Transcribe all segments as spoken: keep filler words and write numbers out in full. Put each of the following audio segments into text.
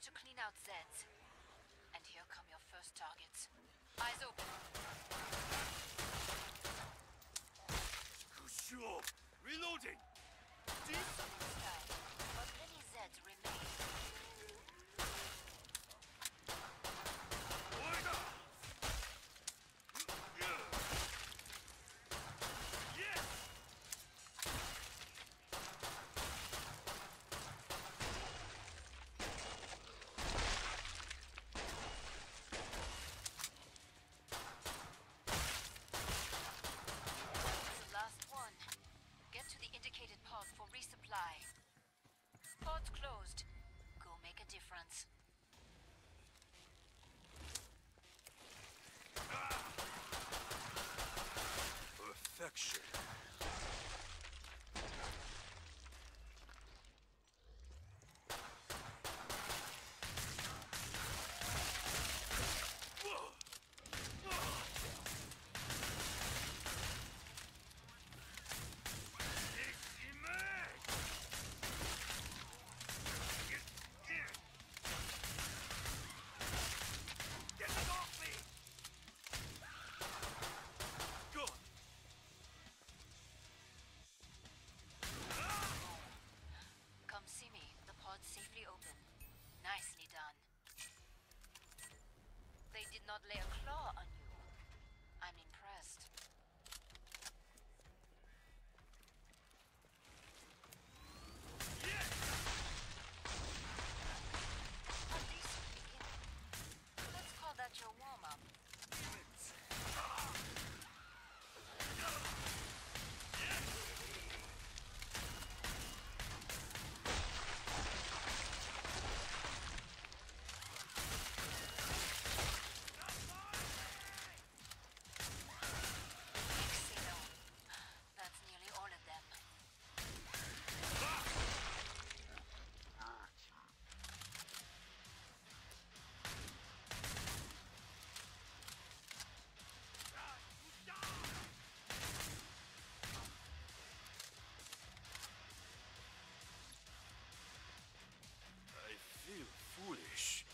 to clean out Zeds. And here come your first targets. Eyes open. Sure. Reloading! This style, but many Zeds remain. Order! Yes! Last one. Get to the indicated pod for resupply. Pod's closed. Go make a difference. Ah! Perfection. Come see me. The pod's safely open. Nicely done. They did not lay a claw on you. I'm impressed. Yes! A decent beginning. Let's call that your warm-up. That's nearly all of them. I feel foolish.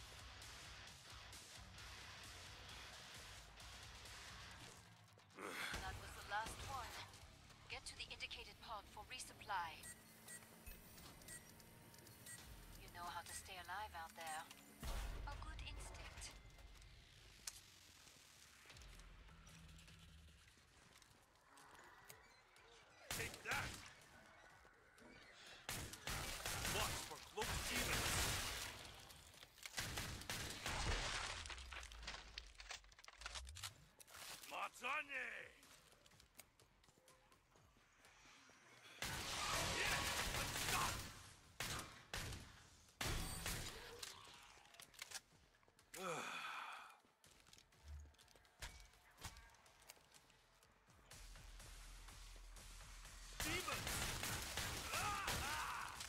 That was the last one. Get to the indicated pod for resupply. You know how to stay alive out there. A good instinct. Take that! Watch for cloaked demons! Mazzane! Yes! Let's stop! Demons! Ah!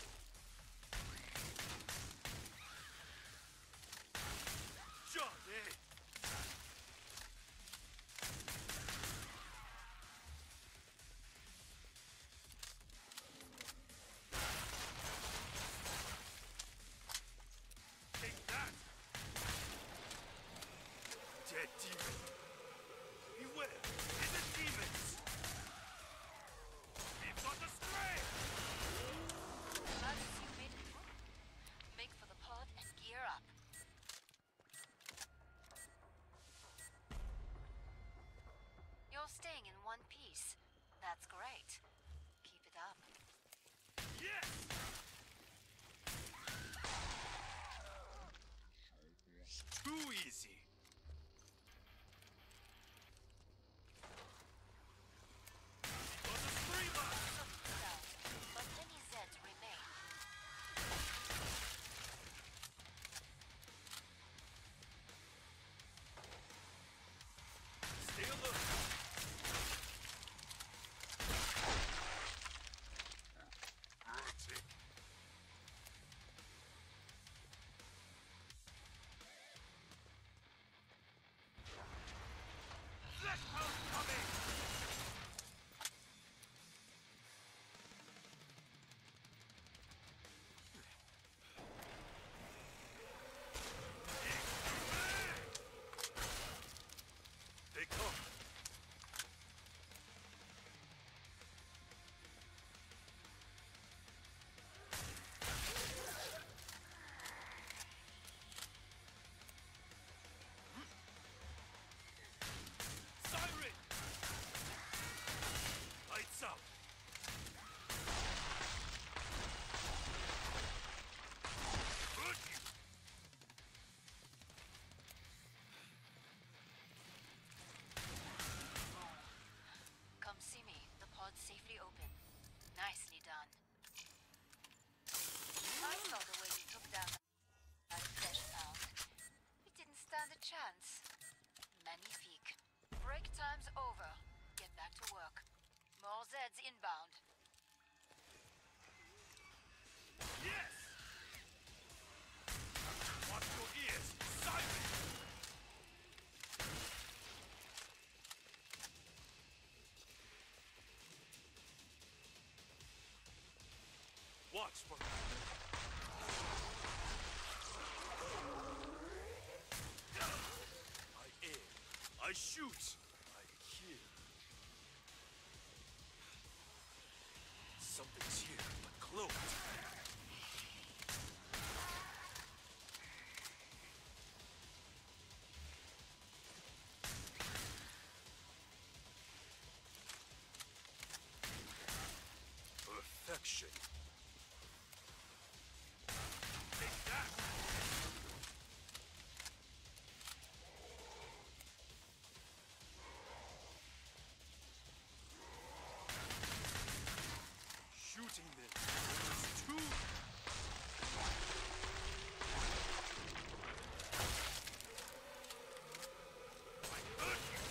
Johnny! Watch for... I aim. I shoot. I kill. Something's here, but cloaked. Perfection. Take that! Shooting them. There's two. I hurt you.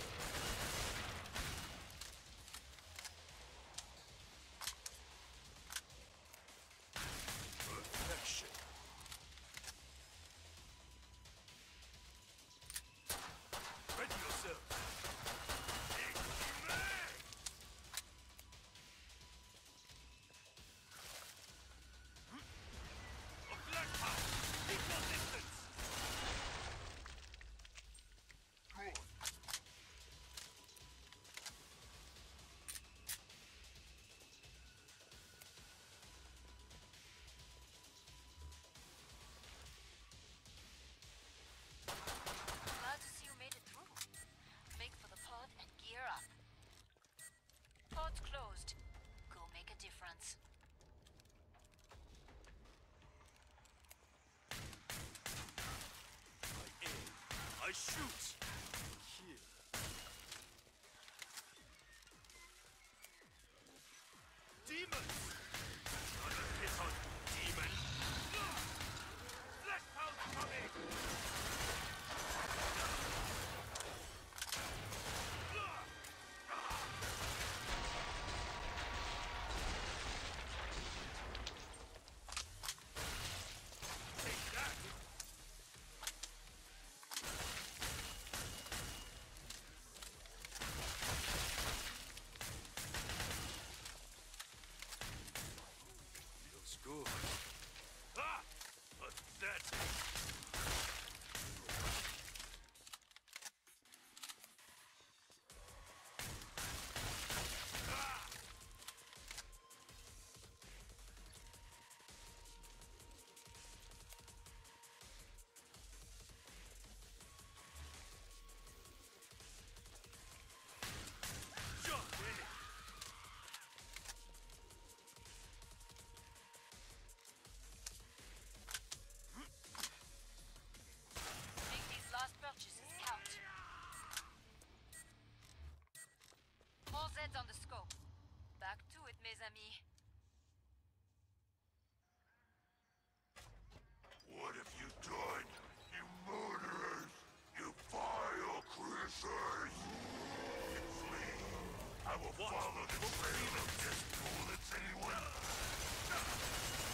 Perfection. Ready yourself. Amen. A black house. Equal distance. Good. Glad to see you made it through. Make for the pod and gear up. Pod's closed. Go make a difference. I aim. I shoot. Kill. Demons! Another hit on demon. Black house coming! Take that! Feels good. Ah! Pathetic! Ah! Jump in it! Make these last purchases count. All Zeds on the scope. Back to it, mes amis. What have you done, you murderers? You vile creatures! Flee! I will Watch follow for the cloaked trail demons. of this bullets, anyone?